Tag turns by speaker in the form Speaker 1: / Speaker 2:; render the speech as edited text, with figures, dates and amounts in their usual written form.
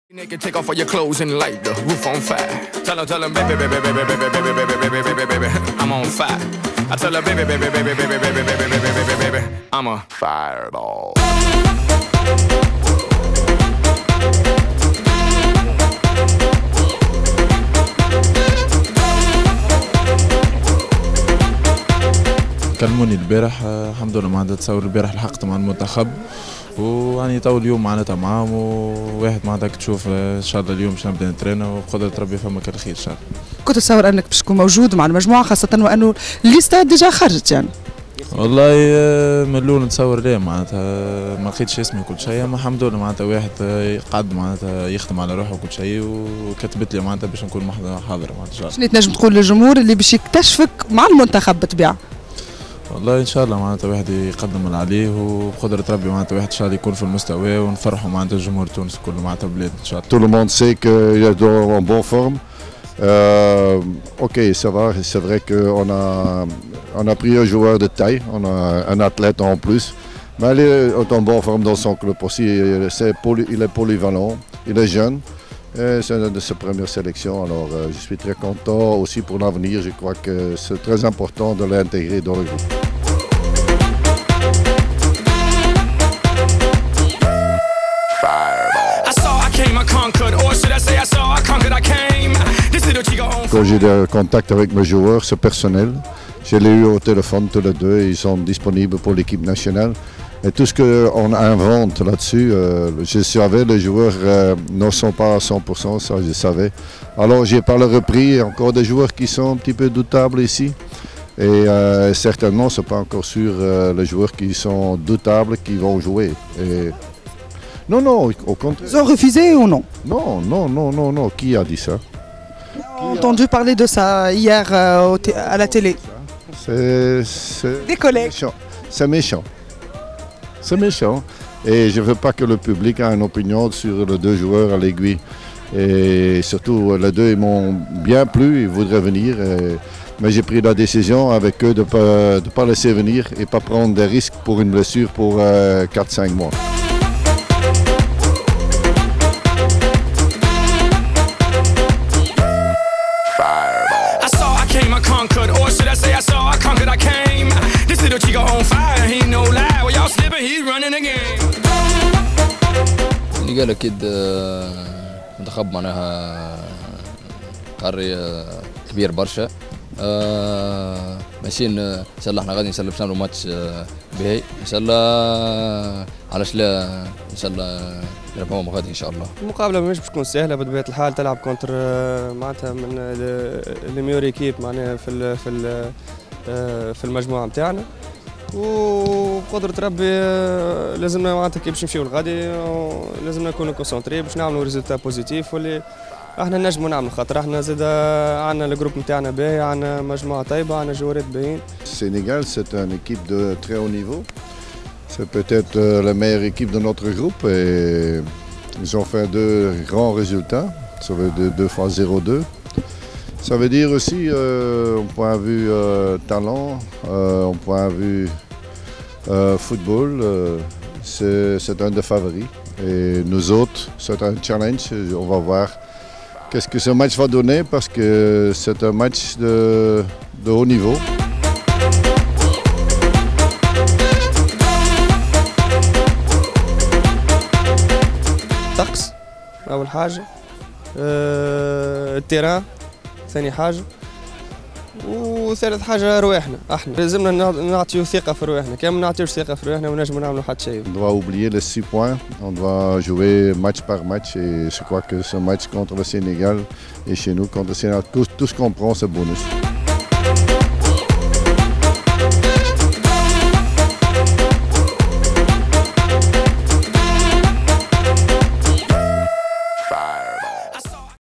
Speaker 1: Naked, take off all your clothes and light the roof on fire. Tell her, baby, baby, baby, baby, baby, baby, baby, baby, baby, I'm on fire. I tell her, baby, baby, baby, baby, baby, baby, baby, baby, I'm a fireball.
Speaker 2: كلموني البارح الحمد لله معناتها تصور البارح لحقت مع المنتخب ويعني تو اليوم معناتها معاهم وواحد معناتها تشوف ان شاء الله اليوم باش نبدا نترينا وبقدرة ربي فما كل خير ان شاء الله.
Speaker 3: كنت تصور انك باش تكون موجود مع المجموعه خاصه وانه الليستا ديجا خرجت يعني؟
Speaker 2: والله من الاول نتصور ليه معناتها ما لقيتش اسمي وكل شيء اما الحمد لله معناتها واحد قعد معناتها يخدم على روحه وكل شيء وكتبت لي معناتها باش نكون حاضر معناتها.
Speaker 3: شنو تنجم تقول للجمهور اللي باش يكتشفك مع المنتخب بالطبيعه؟
Speaker 2: والله ان شاء الله معناتها واحد يقدم اللي عليه وبقدرة ربي معناتها واحد ان شاء الله يكون في المستوى ونفرحوا معناتها الجمهور التونسي كله معناتها بلاد ان شاء الله.
Speaker 4: Tout le monde sait qu'il est en bonne forme. Ok, ça va, c'est vrai qu'on a pris un joueur de taille, on a un athlète en plus, mais il est en bonne forme dans son club aussi. Il est polyvalent, il est jeune. C'est une de ses premières sélections, alors je suis très content aussi pour l'avenir. Je crois que c'est très important de l'intégrer dans le groupe. Quand j'ai des contacts avec mes joueurs, c'est personnel. Je les ai eu au téléphone tous les deux, ils sont disponibles pour l'équipe nationale. Et tout ce qu'on invente là-dessus, je savais, les joueurs ne sont pas à 100%, ça je savais. Alors j'ai pas le repris, encore des joueurs qui sont un petit peu doutables ici. Et certainement, ce n'est pas encore sûr les joueurs qui sont doutables qui vont jouer. Et non, non, au contraire.
Speaker 3: Ils ont refusé ou non?
Speaker 4: Non, non, non, non, non. Qui a dit ça?
Speaker 3: On a entendu parler de ça hier à la télé.
Speaker 4: C'est
Speaker 3: des collègues.
Speaker 4: C'est méchant. C'est méchant. Et je ne veux pas que le public ait une opinion sur les deux joueurs à l'aiguille. Et surtout, les deux ils m'ont bien plu, ils voudraient venir. Mais j'ai pris la décision avec eux de ne pas laisser venir et pas prendre des risques pour une blessure pour 4-5 mois.
Speaker 5: اللي قال اكيد منتخب معناها قاري كبير برشا ماشيين ان شاء الله احنا غادي ان شاء الله باش نعملوا ماتش باهي ان شاء الله علاش لا ان شاء الله نربحوا غادي ان شاء الله.
Speaker 6: المقابله مش باش تكون سهله بطبيعه الحال تلعب كونتر معناتها من لي ميور ايكيب معناها في المجموعه نتاعنا وبقدرة ربي لازمنا معناتها كي باش نمشيو لغادي لازمنا نكونوا كونسونطري باش نعملوا ريزولتا بوزيتيف واللي احنا نجموا نعملوا خاطر احنا زاد عندنا الجروب نتاعنا باهي عندنا مجموعه طيبه عندنا جوارات باهيين.
Speaker 4: Sénégal c'est une équipe de très haut niveau. C'est peut-être la meilleure équipe de notre groupe et ils ont fait deux grands résultats. Ça veut dire 2 fois 0-2. Ça veut dire aussi, au point de vue talent, au point de vue football, c'est un des favoris. Et nous autres, c'est un challenge. On va voir qu'est-ce que ce match va donner parce que c'est un match de haut niveau.
Speaker 6: الطقس أول حاجة التيران ثاني حاجة وثالث حاجة رواحنا احنا لازمنا نعطيو ثقة في رواحنا كان ما نعطيوش ثقة في رواحنا ما نجمو نعملو حتى شيء.
Speaker 4: On doit oublier les 6 points, on doit jouer match par match et je crois que ce match contre le Sénégal et chez nous contre le Sénégal, tout ce qu'on prend c'est bonus.